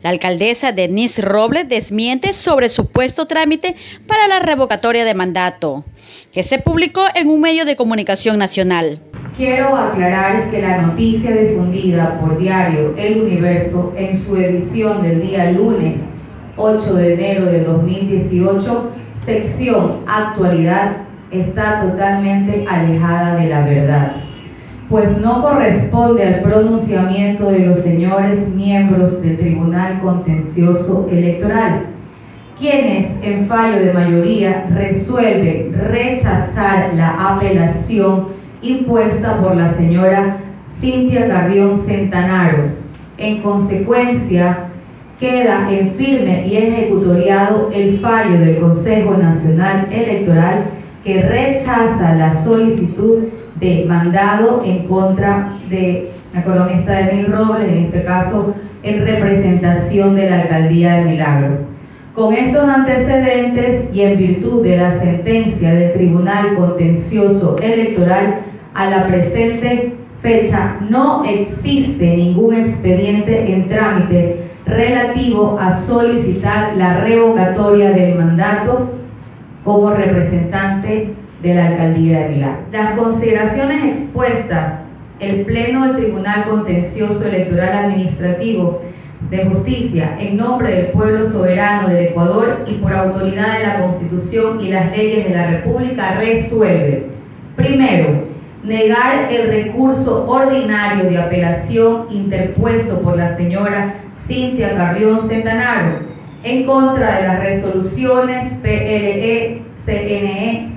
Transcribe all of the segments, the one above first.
La alcaldesa Denise Robles desmiente sobre supuesto trámite para la revocatoria de mandato, que se publicó en un medio de comunicación nacional. Quiero aclarar que la noticia difundida por diario El Universo en su edición del día lunes 8 de enero de 2018, sección Actualidad, está totalmente alejada de la verdad, pues no corresponde al pronunciamiento de los señores miembros del Tribunal Contencioso Electoral, quienes en fallo de mayoría resuelven rechazar la apelación impuesta por la señora Cintia Carrión Centanaro. En consecuencia, queda en firme y ejecutoriado el fallo del Consejo Nacional Electoral que rechaza la solicitud de mandado en contra de la economista Denise Robles, en este caso en representación de la Alcaldía de Milagro. Con estos antecedentes y en virtud de la sentencia del Tribunal Contencioso Electoral, a la presente fecha no existe ningún expediente en trámite relativo a solicitar la revocatoria del mandato como representante de la Alcaldía de Milagro. Las consideraciones expuestas, el Pleno del Tribunal Contencioso Electoral Administrativo de Justicia, en nombre del pueblo soberano del Ecuador y por autoridad de la Constitución y las leyes de la República, resuelve: primero, negar el recurso ordinario de apelación interpuesto por la señora Cintia Carrión Centanaro en contra de las resoluciones PLE-CNE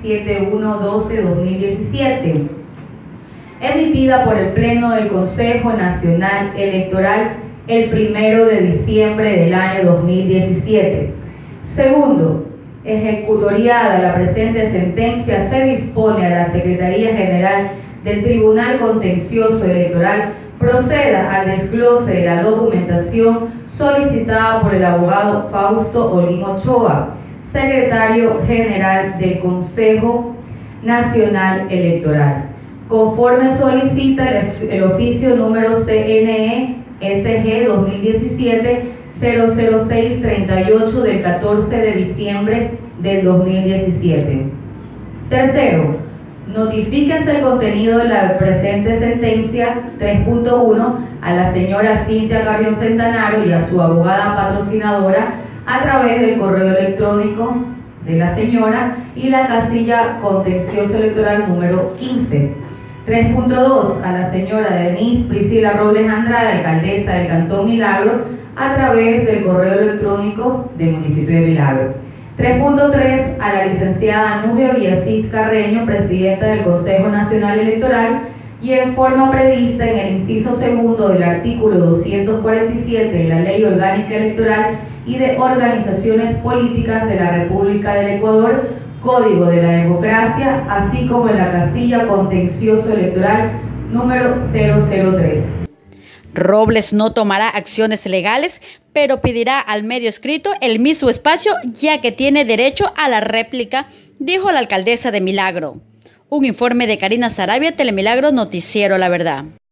7112-2017, emitida por el Pleno del Consejo Nacional Electoral el 1 de diciembre del año 2017. Segundo, ejecutoriada la presente sentencia, se dispone a la Secretaría General del Tribunal Contencioso Electoral proceda al desglose de la documentación solicitada por el abogado Fausto Olín Ochoa, secretario general del Consejo Nacional Electoral, conforme solicita el oficio número CNE SG 2017-00638 del 14 de diciembre del 2017. Tercero, notifíquese el contenido de la presente sentencia 3.1 a la señora Cintia Carrión Centanaro y a su abogada patrocinadora a través del correo electrónico de la señora y la casilla contencioso electoral número 15. 3.2 a la señora Denise Priscila Robles Andrade, alcaldesa del Cantón Milagro, a través del correo electrónico del municipio de Milagro. 3.3 a la licenciada Nubia Villacís Carreño, presidenta del Consejo Nacional Electoral, y en forma prevista en el inciso segundo del artículo 247 de la Ley Orgánica Electoral y de Organizaciones Políticas de la República del Ecuador, Código de la Democracia, así como en la casilla contencioso electoral número 003. Robles no tomará acciones legales, pero pedirá al medio escrito el mismo espacio, ya que tiene derecho a la réplica, dijo la alcaldesa de Milagro. Un informe de Karina Sarabia, Telemilagro, Noticiero La Verdad.